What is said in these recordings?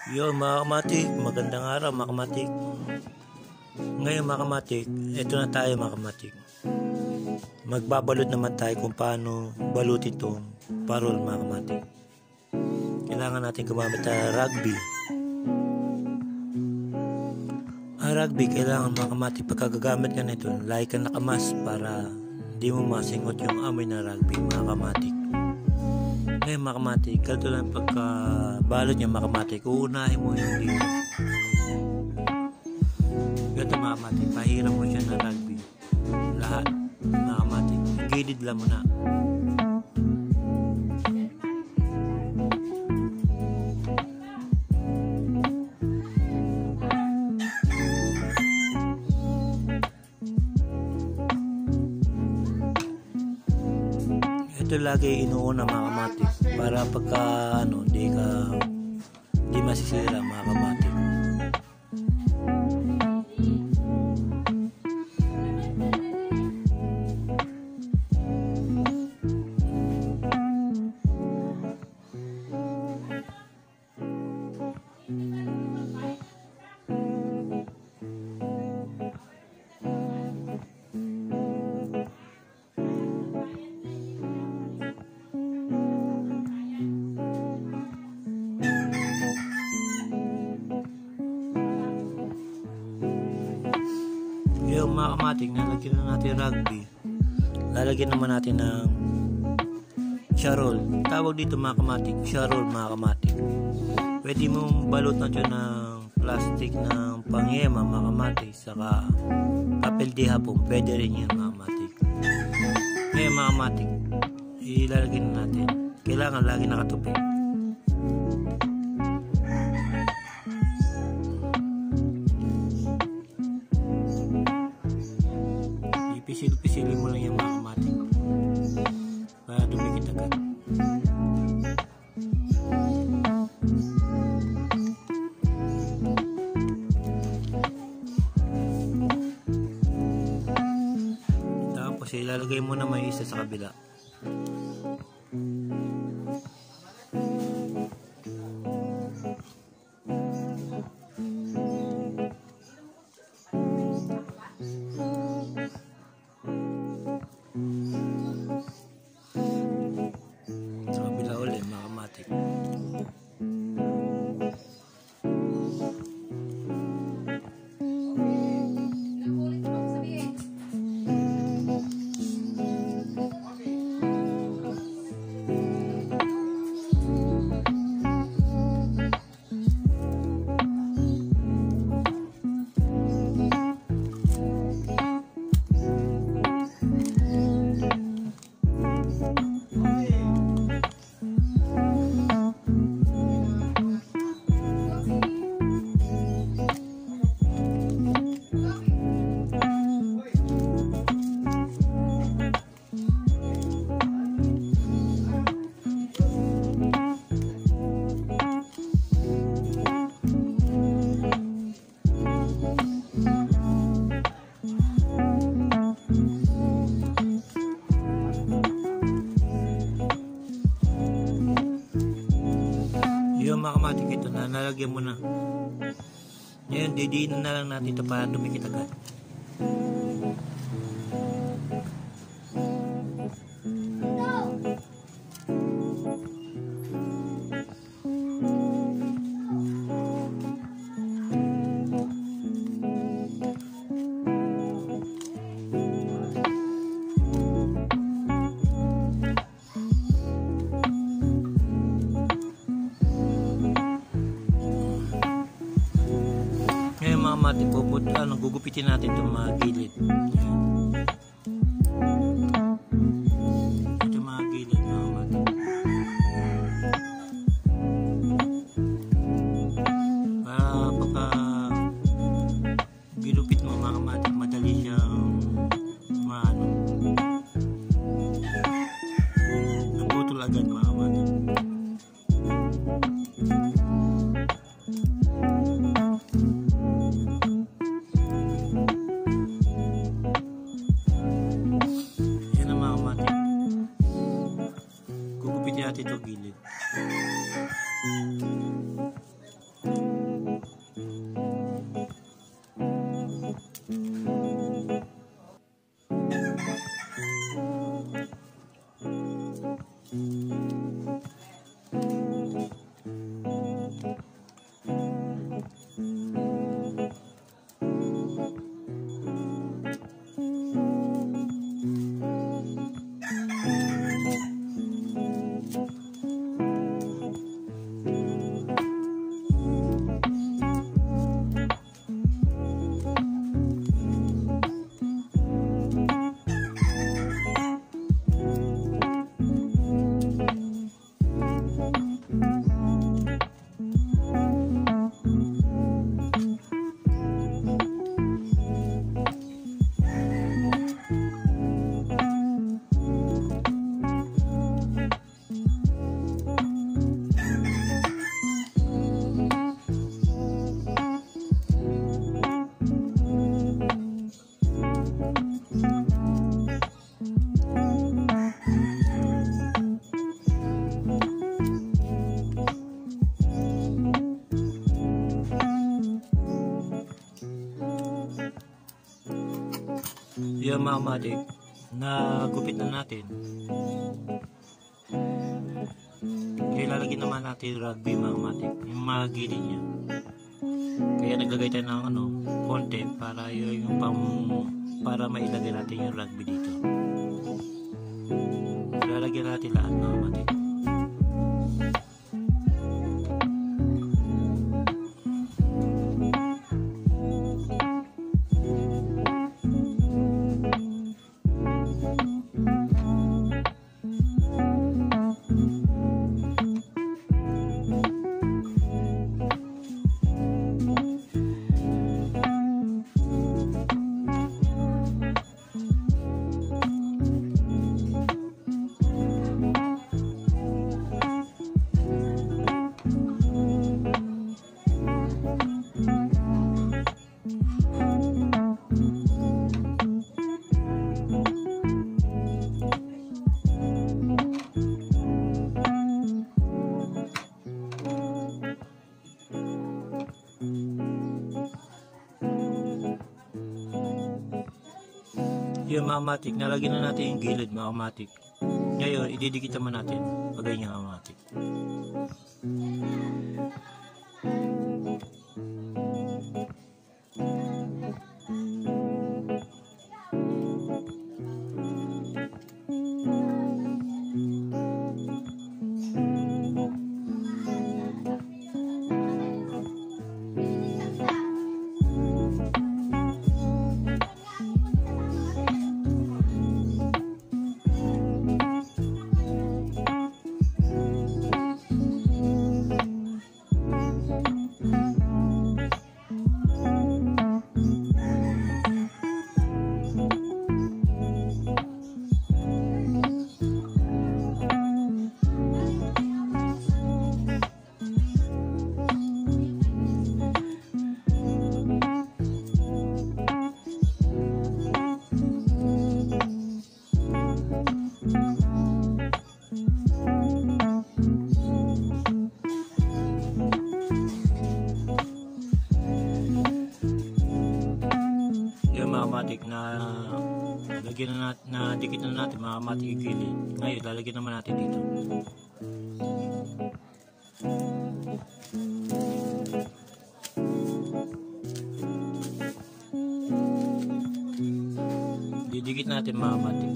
Yo mga kamatik, magandang araw mga kamatik. Ngayon mga kamatik, eto na tayo mga kamatik. Magbabalot naman tayo kung paano balutin itong parol mga kamatik. Kailangan natin gumamit ng rugby. Ang rugby, kailangan mga kamatik, pagkagagamit ka nito, lagi ka nakamas para hindi mo masingot yung amoy ng rugby mga kamatik. Ngayon mga kamatik, ganito lang pagkabalot niya mga kamatik, uunahin mo yung dito. Ganito mga kamatik, pahiram mo siya ng rugby. Lahat mga kamatik, gilid lang mo na. Ito lagi inuuna mga kamatik para pagka di masisira mga kamatik. Yung mga kamatik, nalagyan na natin rugby. Lalagyan naman natin ng charol. Tawag dito mga kamatik, charol mga kamatik. Pwede mong balutan siya ng plastic ng pangyema mga kamatik, saka papel de hapon, pwede rin yan mga kamatik. Ngayon mga kamatik, ilalagyan na natin. Kailangan lagi nakatupi. Pisil-pisilin mo lang yung mga kamatik para dumikit agad. Tapos ilalagay mo na may isa sa kabila. Yung mga kamatik, ito na, nalagyan mo na. Ngayon, didiin na lang natin ito para dumikit agad. Ngayon mga kamatik, gugupitin natin itong mga gilid. Ito mga gilid mga kamatik. Para pagka gilupit mo mga kamatik, madali siyang naputol agad mga kamatik. Yung mga kamatik, nagupit na natin. Kaya lalagyan naman natin rugby mga kamatik, yung mga gilid niya. Kaya naglagay tayo ng konti para yung para mailagay natin yung rugby dito. Lalagyan natin lahat mga kamatik. Yung mga kamatik, nalagyan na natin yung gilid mga kamatik. Ngayon, ididikit naman natin pag ganyan mga kamatik. Kamatik na lagyan na dikit na natin mga kamatik yung gilid. Ngayon lalagyan naman natin dito. Didikit natin mga kamatik.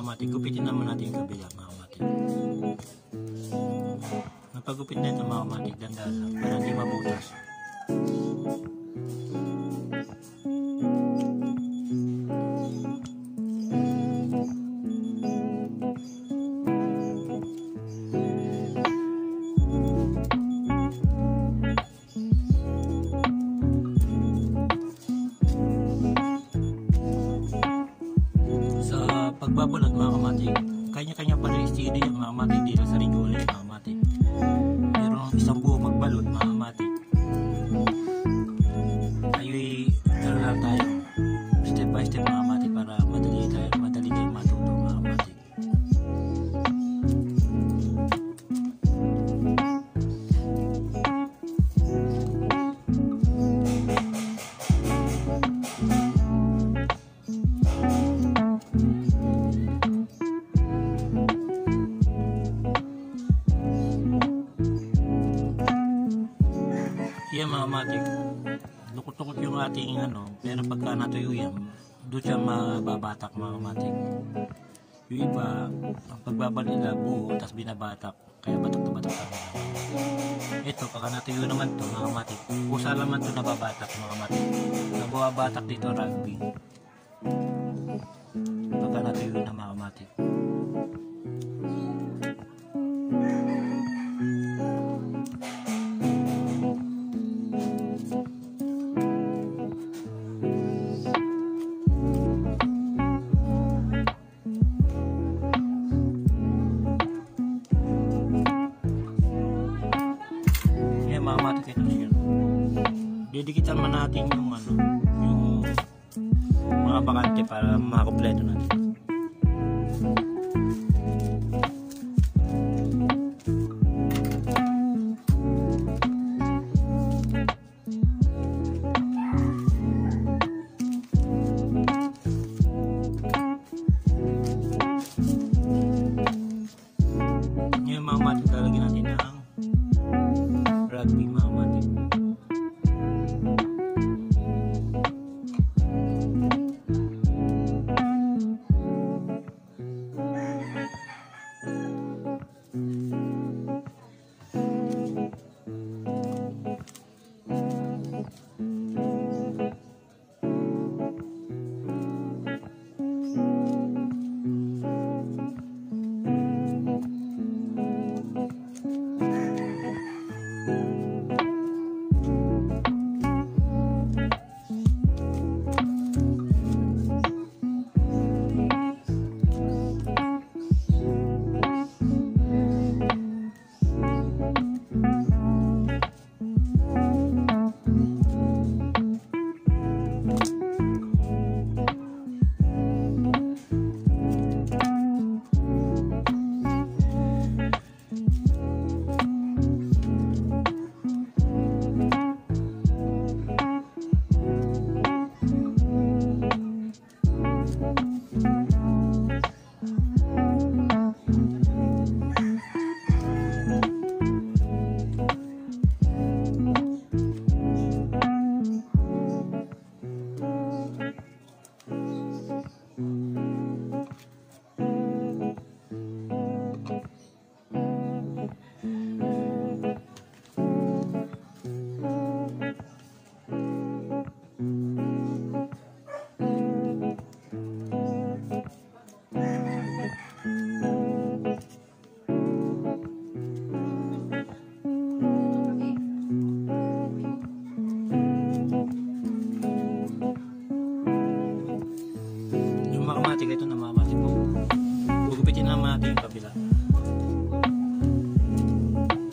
kamatik, gupitin naman natin yung kabila mga kamatik. Napagupit na ito mga kamatik, dandan lang para hindi mabutas. Pagbabunot mga kamatik, kanya-kanya pala yung steady yung mga kamatik dito sa Rigole mga kamatik. Merong isang buo magbalot mga kamatik. Ayo'y ano lang tayo step by step mga kamatik para madali tayo matuto mga kamatik. Yan mga kamatik, lukot-lukot yung ating pero pagka natuyo yan, doon siya mababatak mga kamatik. Yung iba, ang pagbabal nila buo, tapos binabatak, kaya batak na batak kami. Ito, pagka natuyo naman to mga kamatik, kusa naman to nababatak mga kamatik. Nababatak dito rugby. Pagka natuyo na mga kamatik. Mga kamatik, ito siya. Didikitan man natin yung yung mga bakante para makakompleto natin. Ngayon mga kamatik, lalagyan natin ng rugby mga kamatik. Ito na mga kamatik po. Gugupitin naman natin yung kabila.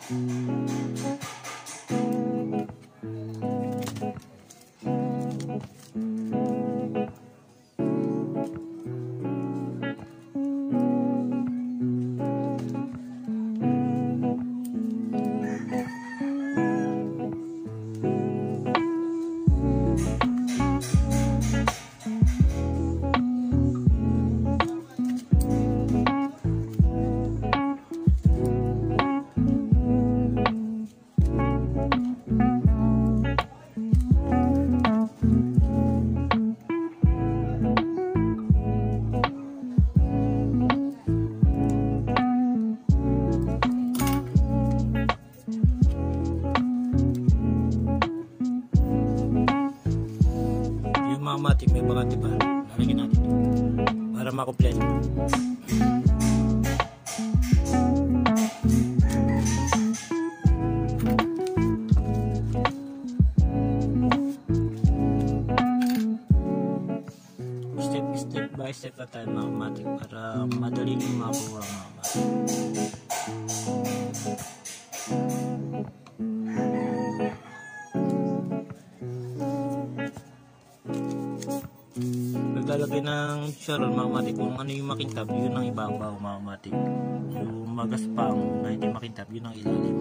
Mga matik, may bakante pa. Lalagyan natin para makompleto. Step by step na tayo mga matik para madali yung makuha mga matik. Paglalagay ng charol mga matik, kung ano yung makintab, yun ang ibabaw mga matik. Yung magaspang na hindi makintab, yun ang ilalim.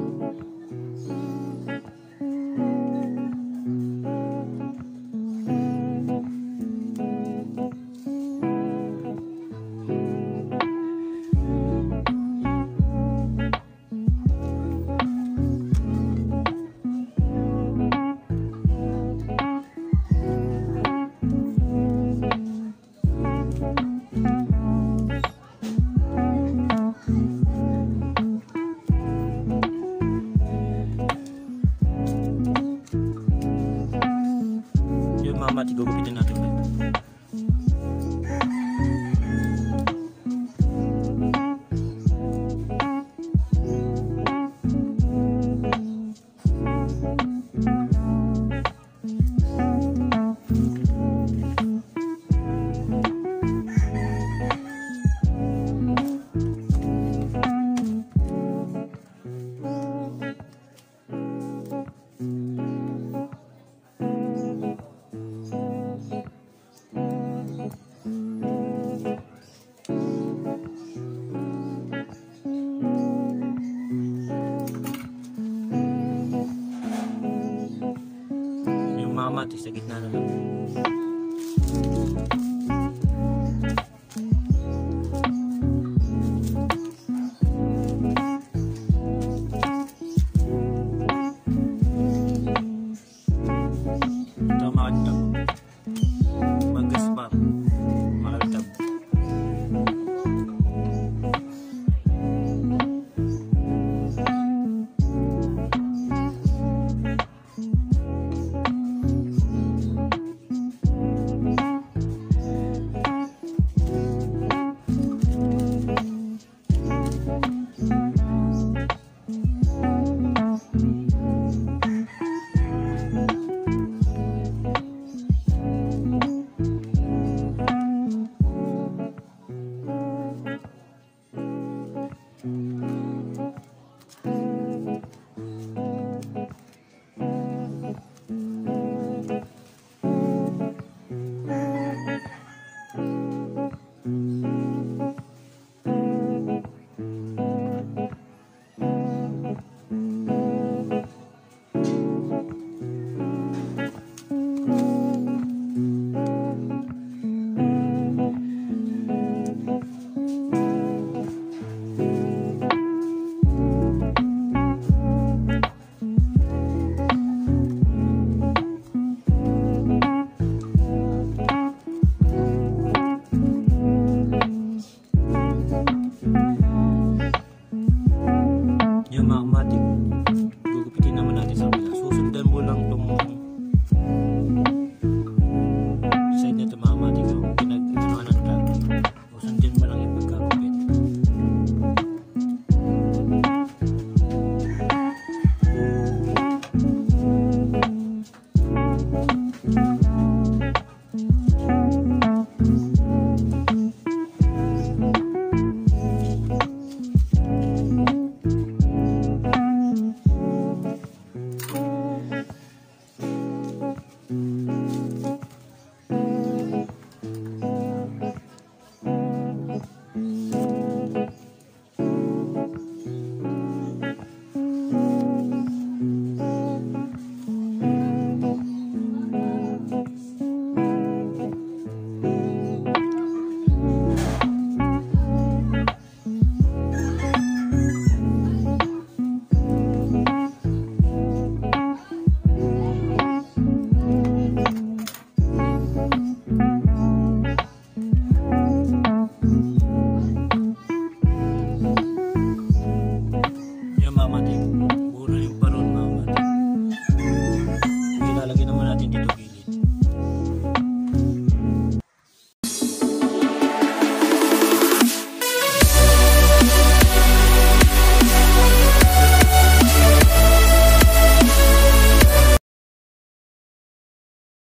Mga matik, gugupitin natin ulit. Mga matik sa gitna na lang. Ito makintab. Magaspang. Makintab. Yung mga matik